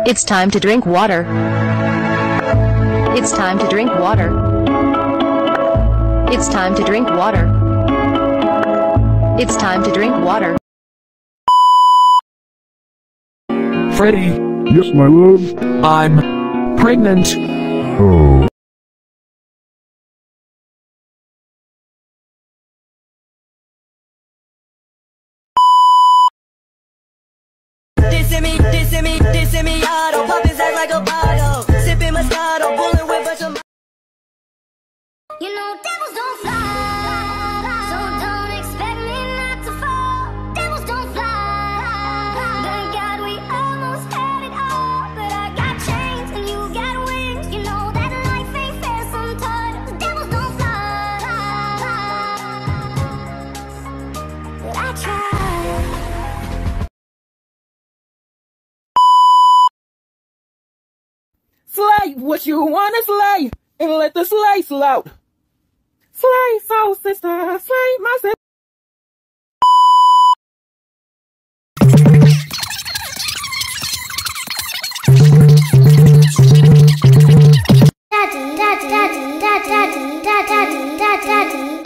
It's time to drink water. It's time to drink water. It's time to drink water. It's time to drink water. Freddy, Yes, my love? I'm pregnant. Oh. Dissing me, auto, pop his ass like a bottle. Sipping Moscato, pulling with bunch of. You know devils don't fly, so don't expect me not to fall. Devils don't fly. Thank God we almost had it all, but I got chains and you got wings. You know that life ain't fair sometimes. Devils don't fly, but I try. Slay what you wanna slay, and let the slay slout. Slay, soul sister, slay my sister. Daddy, daddy, daddy, daddy, daddy, daddy, daddy.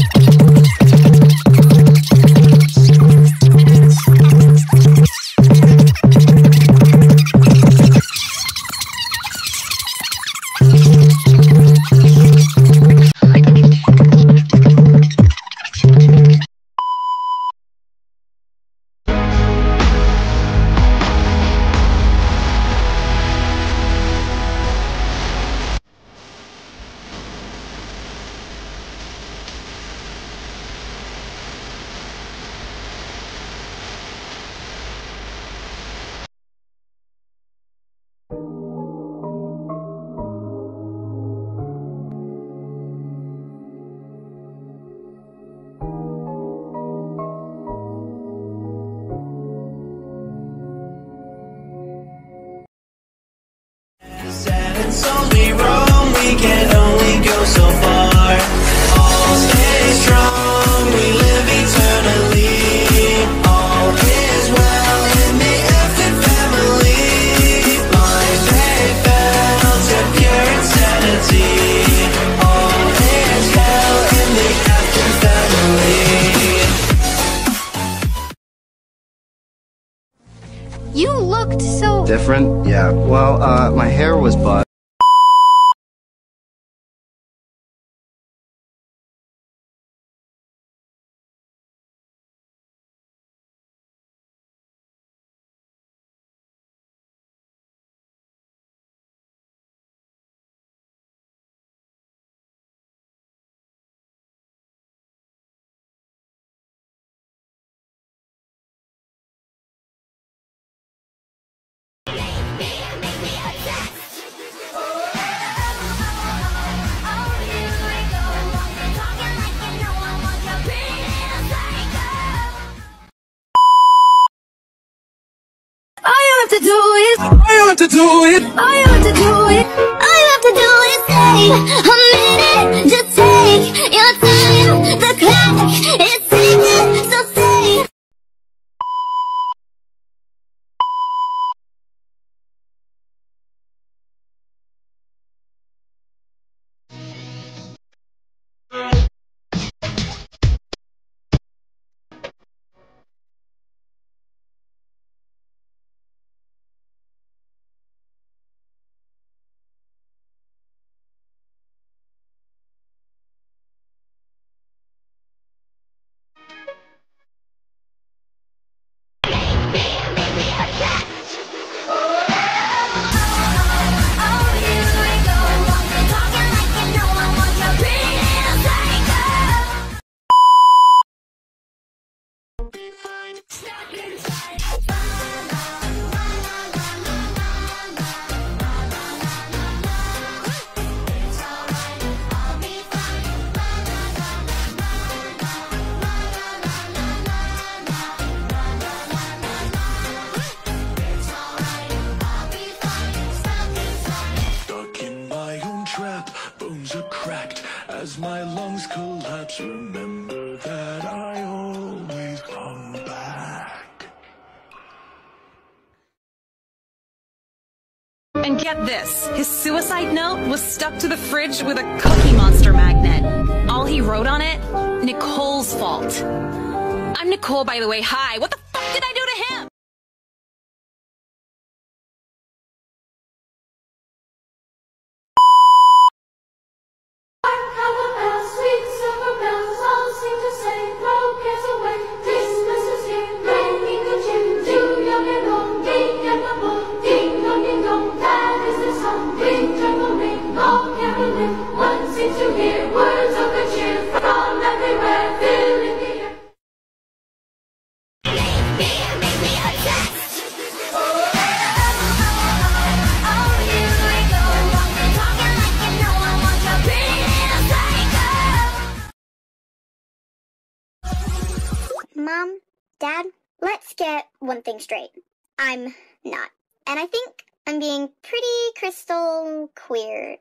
It's only wrong, we can only go so far. All stay strong, we live eternally. All is well in the after family. Blind faith fell to pure insanity. All is well in the after family. You looked so Different? Yeah. Well, my hair was buzzed. all you have to do is All you have to do is all you have to do is all you have to do is say a minute. Just take your time. The clock is ticking, so stay. And get this, his suicide note was stuck to the fridge with a Cookie Monster magnet. All he wrote on it, Nicole's fault. I'm Nicole, by the way. Hi. What the fuck did I do to him? Mom, Dad, let's get one thing straight. I'm not. And I think I'm being pretty crystal queer.